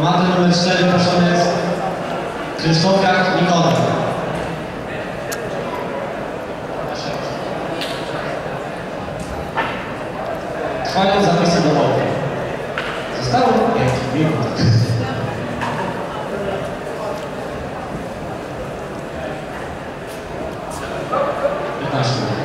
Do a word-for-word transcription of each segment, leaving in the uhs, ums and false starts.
Amator numer cztery proszony jest Krzysztofiak Nikodem. Trwają zapisy domowe. Zostało pięć minut. piętnaście minut.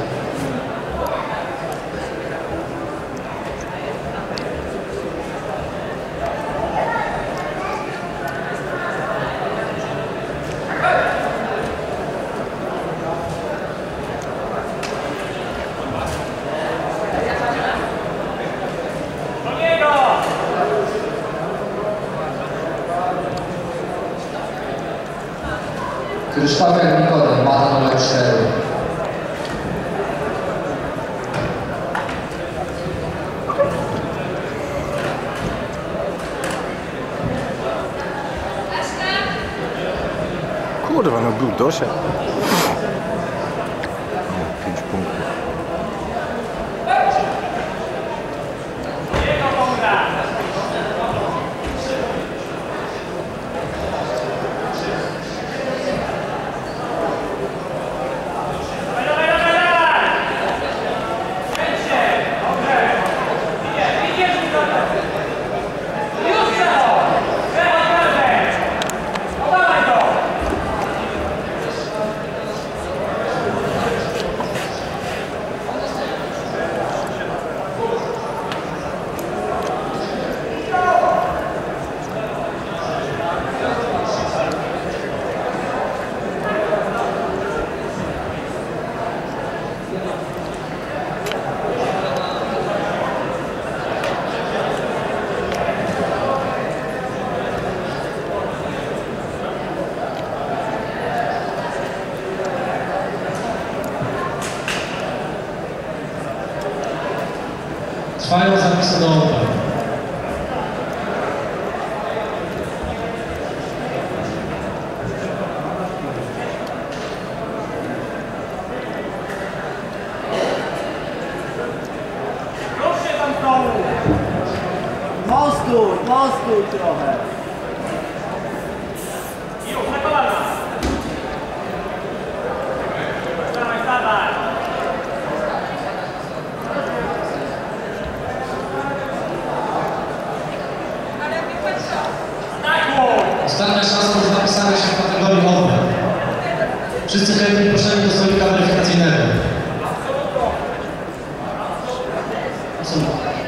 Krzysztofiak Nikodem, mata numer cztery. Kurwa, no był dosiad. pięć punktów. Trwają zapisy do open. Proszę tam znowu! Mostuj, mostuj trochę! Już, na kolana! Dawaj, dawaj! Ostatnia szansa do zapisania się w kategorii open. Wszyscy chętni proszeni do stolika weryfikacyjnego. Absolutnie.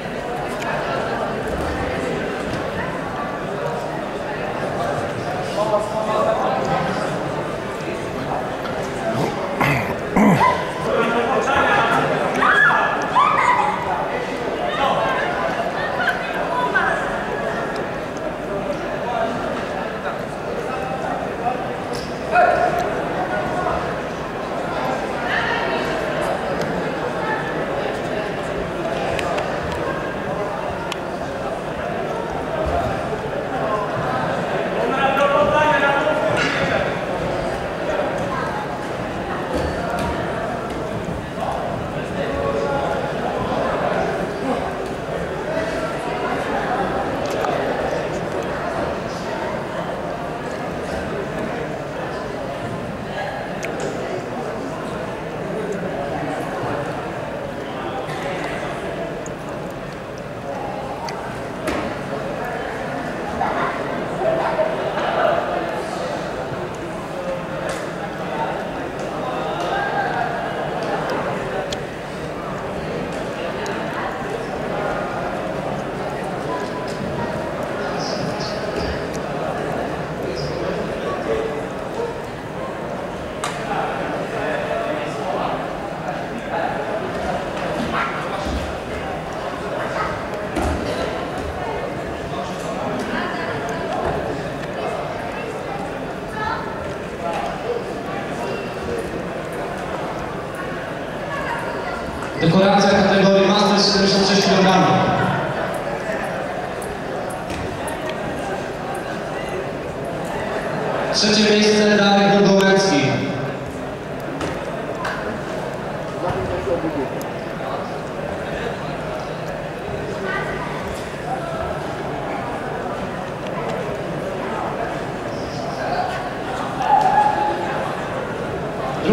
Dekoracja kategorii Master siedemdziesiąt sześć kilogramów. Trzecie miejsce Darek Dogołęcki.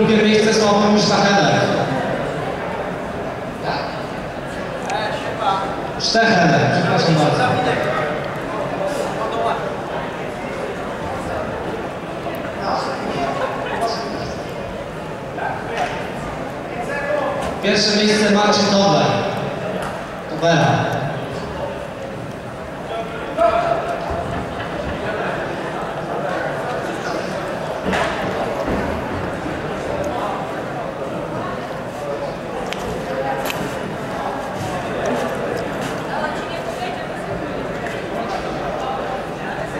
Drugie miejsce Sławomir Sztachenek. Sztechenek, przepraszam bardzo. Pierwsze miejsce Marcin Tober. Tobera.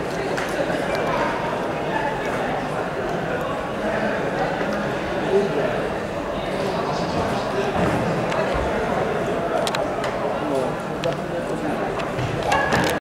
Kurde.